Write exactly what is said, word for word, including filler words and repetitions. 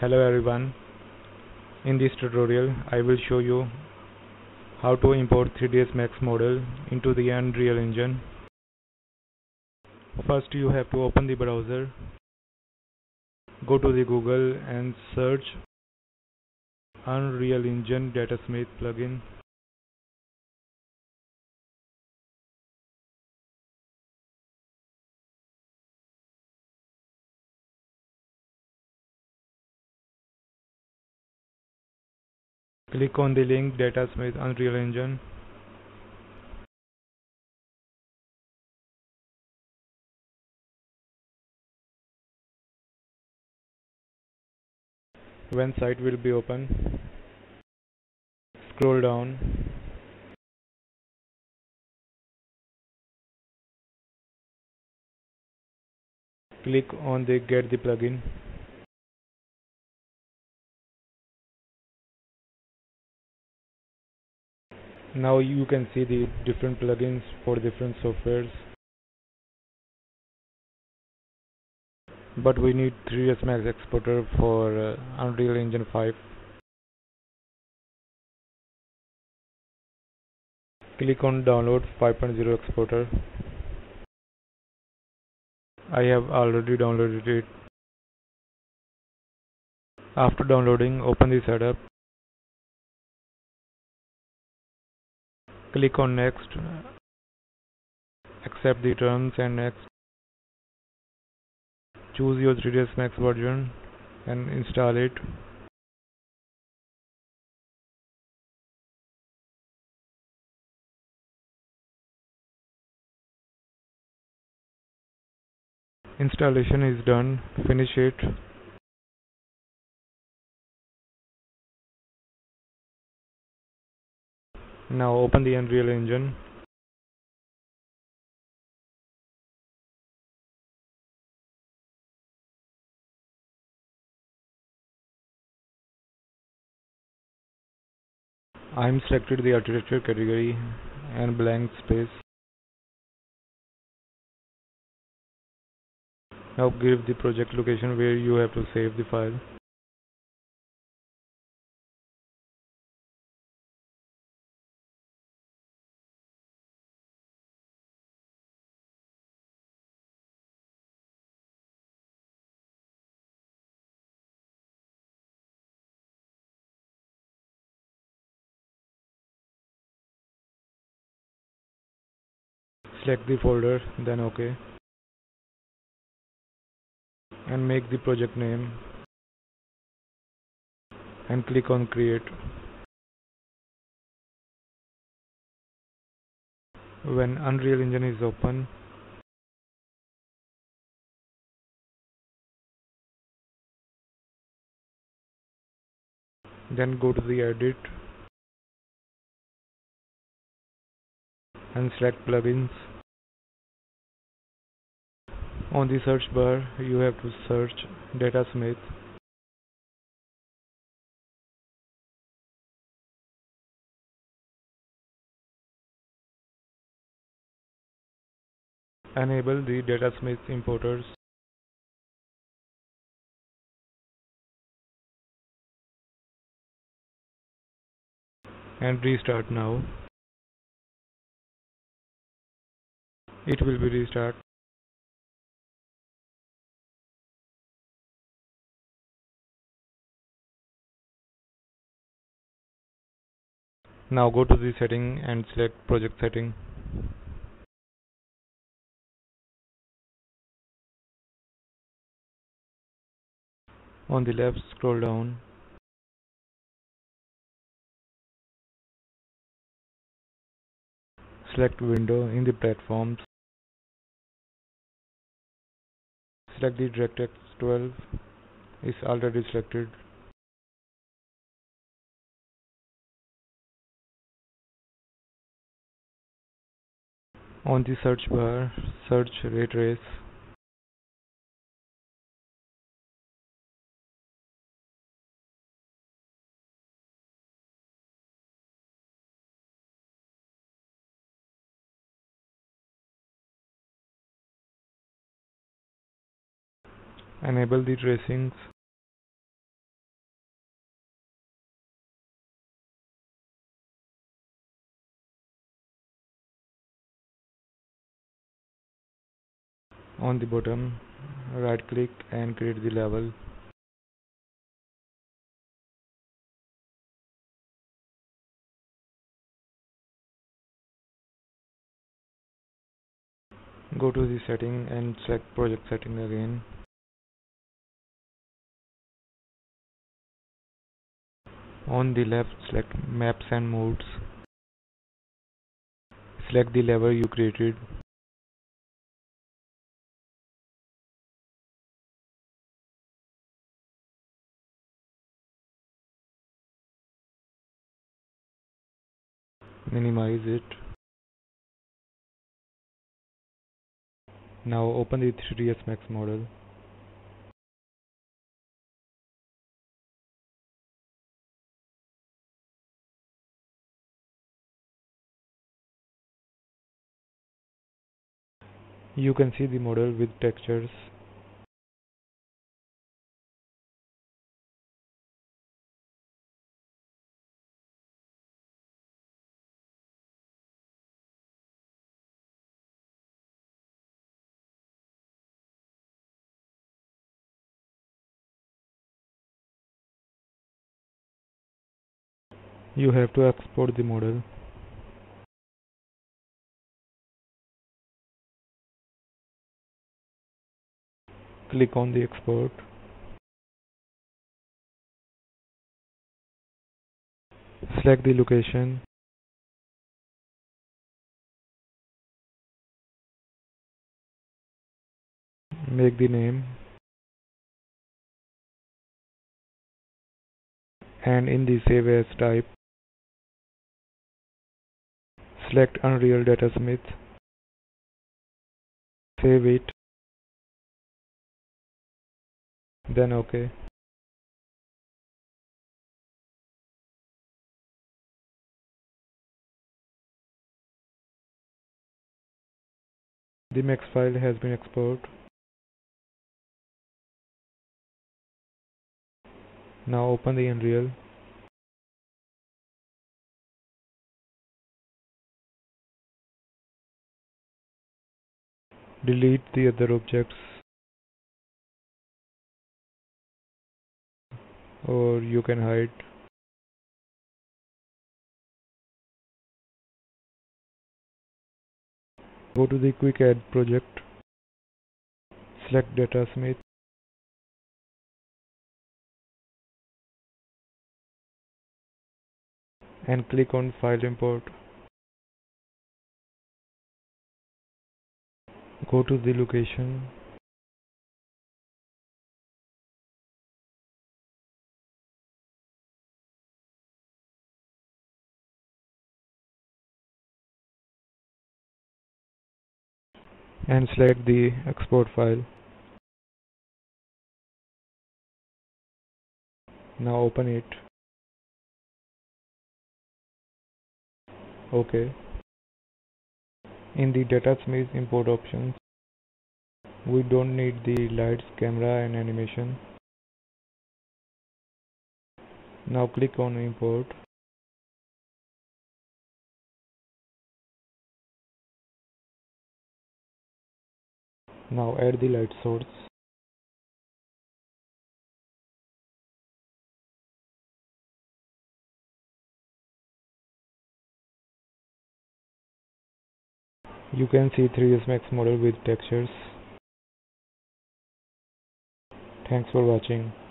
Hello everyone, in this tutorial I will show you how to import three D S Max model into the Unreal Engine. First you have to open the browser, go to the Google and search Unreal Engine Datasmith plugin. Click on the link Datasmith Unreal Engine. When site will be open, scroll down. Click on the Get the plugin. Now you can see the different plugins for different softwares. But we need three D S Max exporter for uh, Unreal Engine five. Click on download five point oh exporter. I have already downloaded it. After downloading, open the setup. Click on next. Accept the terms and next. Choose your three D S Max version and install it. Installation is done. Finish it. Now open the Unreal Engine. I am selected the architecture category and blank space. Now give the project location where you have to save the file. Select the folder, then OK. And make the project name. And click on Create. When Unreal Engine is open, then go to the Edit and select Plugins. On the search bar, you have to search Datasmith. Enable the Datasmith importers. And restart now. It will be restart. Now go to the setting and select project setting. On the left, scroll down. Select window in the platforms. Select the DirectX twelve. It's already selected. On the search bar, search Ray Trace. Enable the tracings. On the bottom, right click and create the level. Go to the setting and select project setting again. On the left, select maps and modes. Select the level you created. Minimize it. Now open the three D S Max model. You can see the model with textures. You have to export the model. Click on the export. Select the location. Make the name. And in the save as type, select Unreal Datasmith. Save it. Then OK. The Max file has been exported. Now open the Unreal. Delete the other objects, or you can hide. Go to the Quick Add project. Select Datasmith. And click on File Import. Go to the location. And select the export file. Now open it. OK. In the Datasmith import options, we don't need the lights, camera and animation. Now click on Import. Now add the light source. You can see three D S Max model with textures. Thanks for watching.